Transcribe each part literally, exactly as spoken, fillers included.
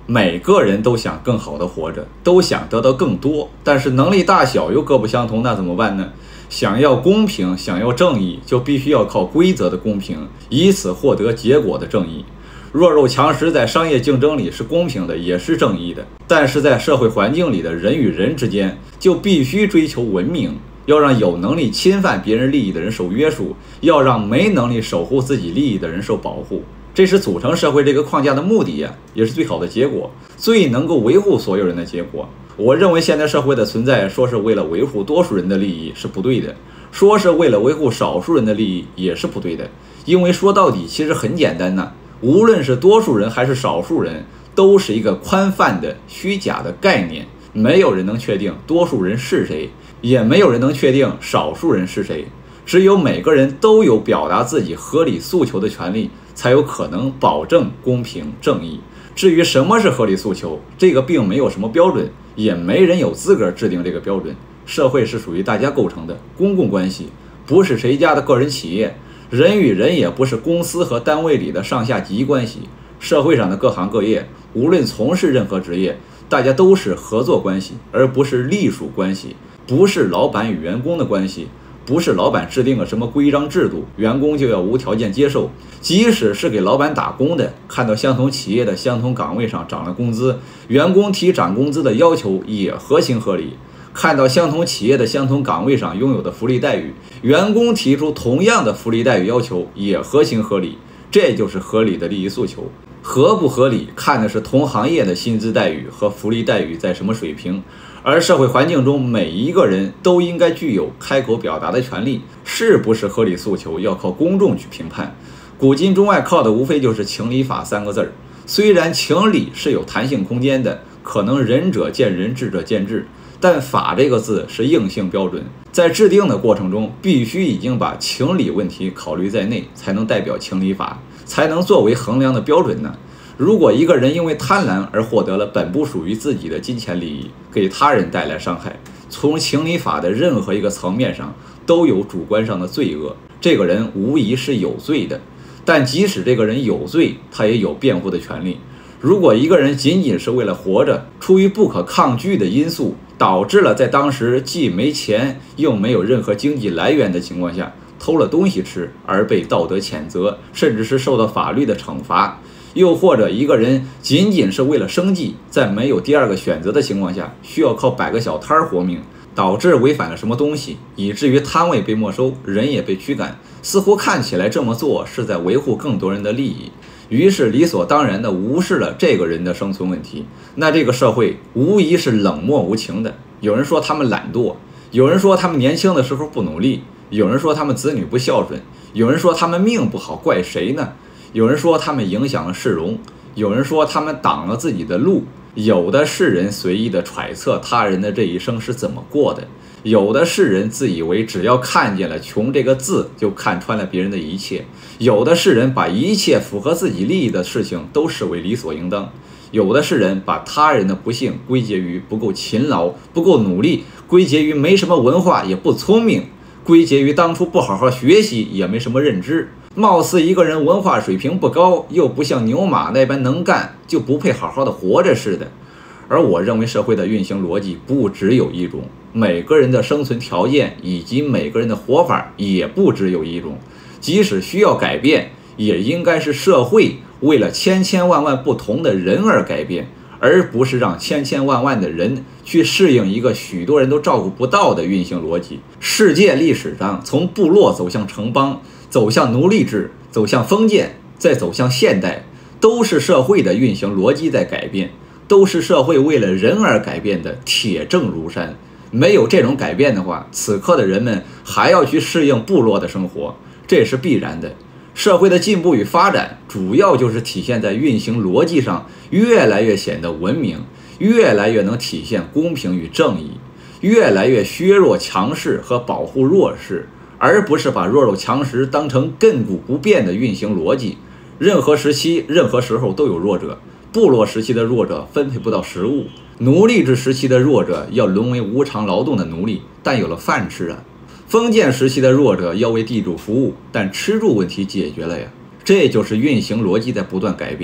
每个人都想更好的活着，都想得到更多，但是能力大小又各不相同，那怎么办呢？想要公平，想要正义，就必须要靠规则的公平，以此获得结果的正义。弱肉强食在商业竞争里是公平的，也是正义的，但是在社会环境里的人与人之间，就必须追求文明，要让有能力侵犯别人利益的人受约束，要让没能力守护自己利益的人受保护。这是组成社会这个框架的目的呀，也是最好的结果，最能够维护所有人的结果。我认为现代社会的存在，说是为了维护多数人的利益是不对的，说是为了维护少数人的利益也是不对的。因为说到底其实很简单呐，无论是多数人还是少数人，都是一个宽泛的虚假的概念，没有人能确定多数人是谁，也没有人能确定少数人是谁。只有每个人都有表达自己合理诉求的权利，才有可能保证公平正义。至于什么是合理诉求，这个并没有什么标准，也没人有资格制定这个标准。社会是属于大家构成的公共关系，不是谁家的个人企业，人与人也不是公司和单位里的上下级关系。社会上的各行各业，无论从事任何职业，大家都是合作关系，而不是隶属关系，不是老板与员工的关系，不是老板制定了什么规章制度，员工就要无条件接受。即使是给老板打工的，看到相同企业的相同岗位上涨了工资，员工提涨工资的要求也合情合理。看到相同企业的相同岗位上拥有的福利待遇，员工提出同样的福利待遇要求也合情合理。这就是合理的利益诉求。合不合理，看的是同行业的薪资待遇和福利待遇在什么水平。而社会环境中每一个人都应该具有开口表达的权利，是不是合理诉求要靠公众去评判。古今中外靠的无非就是情理法三个字儿。虽然情理是有弹性空间的，可能仁者见仁，智者见智，但法这个字是硬性标准，在制定的过程中必须已经把情理问题考虑在内，才能代表情理法，才能作为衡量的标准呢。如果一个人因为贪婪而获得了本不属于自己的金钱利益，给他人带来伤害，从情理法的任何一个层面上都有主观上的罪恶，这个人无疑是有罪的。但即使这个人有罪，他也有辩护的权利。如果一个人仅仅是为了活着，出于不可抗拒的因素，导致了在当时既没钱又没有任何经济来源的情况下偷了东西吃，而被道德谴责，甚至是受到法律的惩罚。又或者一个人仅仅是为了生计，在没有第二个选择的情况下，需要靠摆个小摊儿活命，导致违反了什么东西，以至于摊位被没收，人也被驱赶，似乎看起来这么做是在维护更多人的利益，于是理所当然地无视了这个人的生存问题。那这个社会无疑是冷漠无情的。有人说他们懒惰，有人说他们年轻的时候不努力，有人说他们子女不孝顺，有人说他们命不好，怪谁呢？有人说他们影响了市容，有人说他们挡了自己的路。有的是人随意的揣测他人的这一生是怎么过的，有的是人自以为只要看见了穷这个字就看穿了别人的一切，有的是人把一切符合自己利益的事情都视为理所应当，有的是人把他人的不幸归结于不够勤劳，不够努力，归结于没什么文化也不聪明，归结于当初不好好学习也没什么认知。貌似一个人文化水平不高，又不像牛马那般能干，就不配好好的活着似的。而我认为社会的运行逻辑不只有一种，每个人的生存条件以及每个人的活法也不只有一种。即使需要改变，也应该是社会为了千千万万不同的人而改变，而不是让千千万万的人去适应一个许多人都照顾不到的运行逻辑。世界历史上从部落走向城邦，走向奴隶制，走向封建，再走向现代，都是社会的运行逻辑在改变，都是社会为了人而改变的，铁证如山。没有这种改变的话，此刻的人们还要去适应部落的生活，这是必然的。社会的进步与发展主要就是体现在运行逻辑上，越来越显得文明，越来越能体现公平与正义，越来越削弱强势和保护弱势，而不是把弱肉强食当成亘古不变的运行逻辑。任何时期任何时候都有弱者，部落时期的弱者分配不到食物，奴隶制时期的弱者要沦为无偿劳动的奴隶，但有了饭吃啊。封建时期的弱者要为地主服务，但吃住问题解决了呀。这就是运行逻辑在不断改变，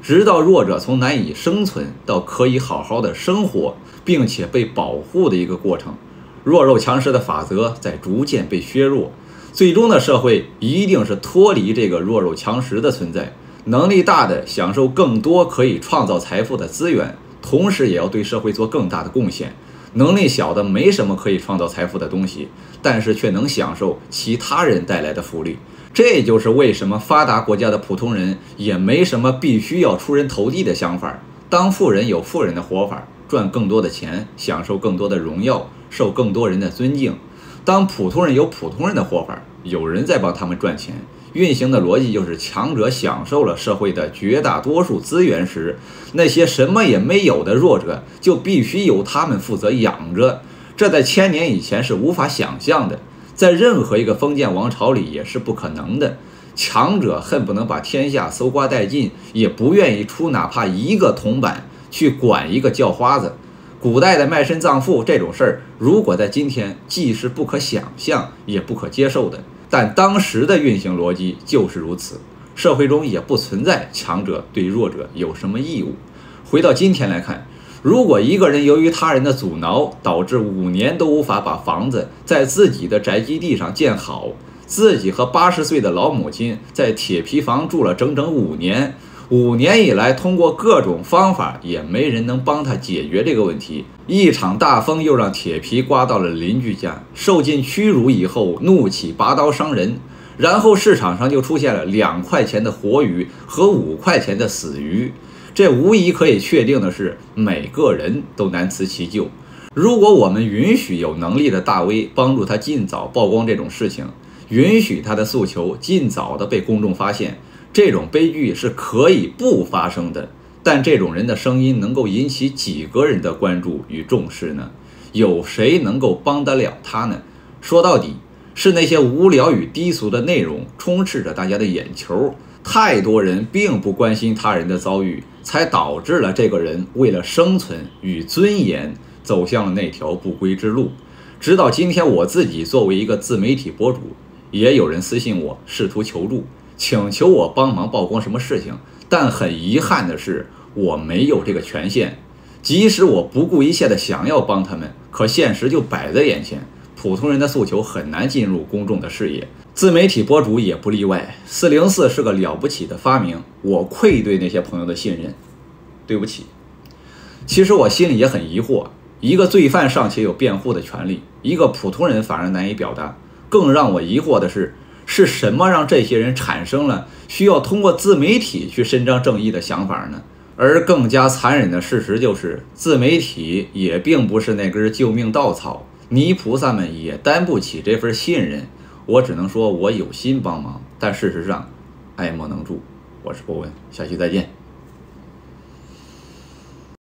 直到弱者从难以生存到可以好好的生活，并且被保护的一个过程。弱肉强食的法则在逐渐被削弱，最终的社会一定是脱离这个弱肉强食的存在，能力大的享受更多可以创造财富的资源，同时也要对社会做更大的贡献。能力小的没什么可以创造财富的东西，但是却能享受其他人带来的福利。这就是为什么发达国家的普通人也没什么必须要出人头地的想法。当富人有富人的活法，赚更多的钱，享受更多的荣耀，受更多人的尊敬。当普通人有普通人的活法，有人在帮他们赚钱，运行的逻辑就是强者享受了社会的绝大多数资源时，那些什么也没有的弱者就必须由他们负责养着。这在千年以前是无法想象的，在任何一个封建王朝里也是不可能的。强者恨不能把天下搜刮殆尽，也不愿意出哪怕一个铜板去管一个叫花子。古代的卖身葬父这种事儿，如果在今天既是不可想象也不可接受的，但当时的运行逻辑就是如此。社会中也不存在强者对弱者有什么义务。回到今天来看，如果一个人由于他人的阻挠，导致五年都无法把房子在自己的宅基地上建好，自己和八十岁的老母亲在铁皮房住了整整五年，五年以来通过各种方法也没人能帮他解决这个问题。一场大风又让铁皮刮到了邻居家，受尽屈辱以后怒起拔刀伤人，然后市场上就出现了两块钱的活鱼和五块钱的死鱼。这无疑可以确定的是，每个人都难辞其咎。如果我们允许有能力的大 V 帮助他尽早曝光这种事情，允许他的诉求尽早的被公众发现，这种悲剧是可以不发生的。但这种人的声音能够引起几个人的关注与重视呢？有谁能够帮得了他呢？说到底，是那些无聊与低俗的内容充斥着大家的眼球。太多人并不关心他人的遭遇，才导致了这个人为了生存与尊严走向了那条不归之路。直到今天，我自己作为一个自媒体博主，也有人私信我试图求助，请求我帮忙曝光什么事情，但很遗憾的是，我没有这个权限。即使我不顾一切的想要帮他们，可现实就摆在眼前，普通人的诉求很难进入公众的视野，自媒体博主也不例外。四零四是个了不起的发明，我愧对那些朋友的信任，对不起。其实我心里也很疑惑，一个罪犯尚且有辩护的权利，一个普通人反而难以表达。更让我疑惑的是，是什么让这些人产生了需要通过自媒体去伸张正义的想法呢？而更加残忍的事实就是，自媒体也并不是那根救命稻草，泥菩萨们也担不起这份信任。我只能说我有心帮忙，但事实上爱莫能助。我是博文，下期再见。